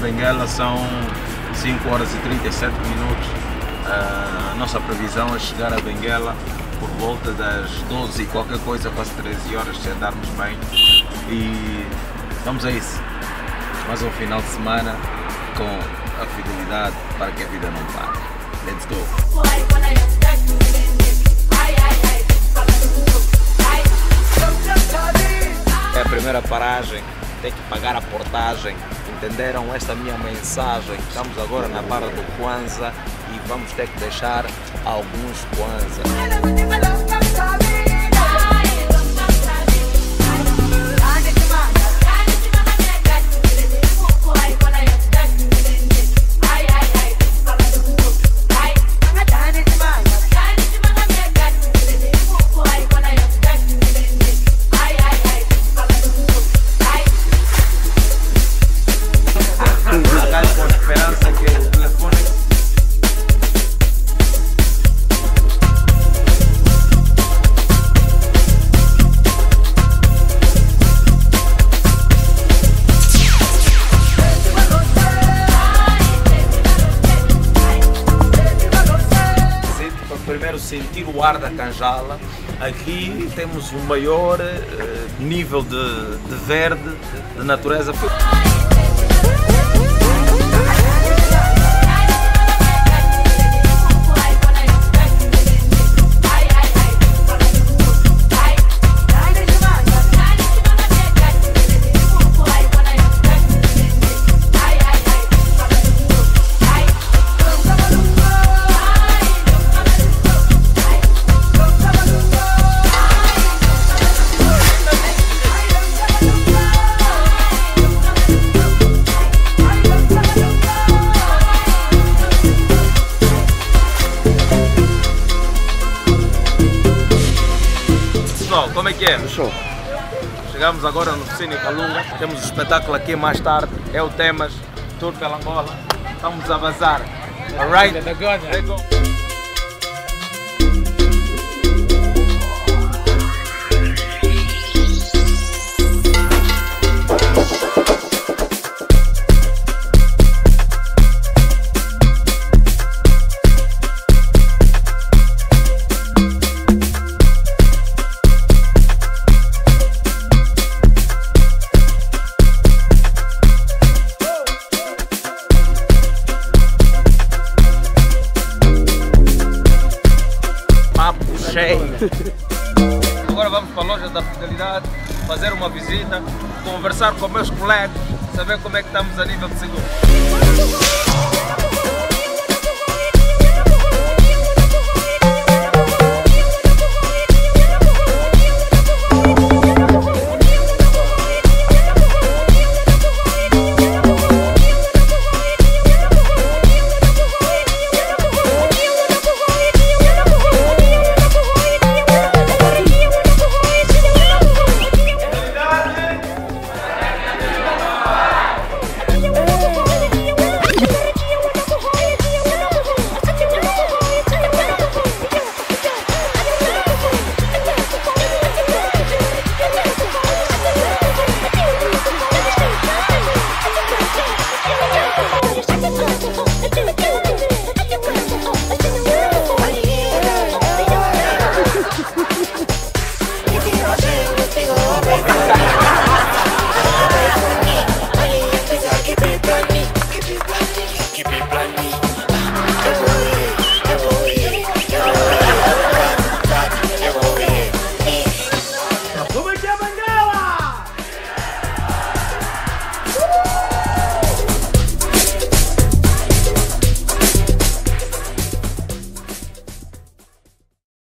Benguela são 5 horas e 37 minutos. A nossa previsão é chegar a Benguela por volta das 12 e qualquer coisa, quase 13 horas, se andarmos bem. E vamos a isso. Mais um final de semana com a fidelidade para que a vida não pare. Let's go! É a primeira paragem, tem que pagar a portagem. Entenderam esta minha mensagem? Estamos agora na barra do Kwanza e vamos ter que deixar alguns Kwanza. Com esperança que o telefone primeiro sentir o ar da Canjala. Aqui temos o maior nível de verde, de natureza. Como é que é? Show. Chegamos agora no Cine Calunga, temos o espetáculo aqui mais tarde, é o Temas, Tour pela Angola, estamos a vazar. Alright? Let's go. Agora vamos para a loja da Fidelidade, fazer uma visita, conversar com meus colegas, saber como é que estamos a nível de seguro.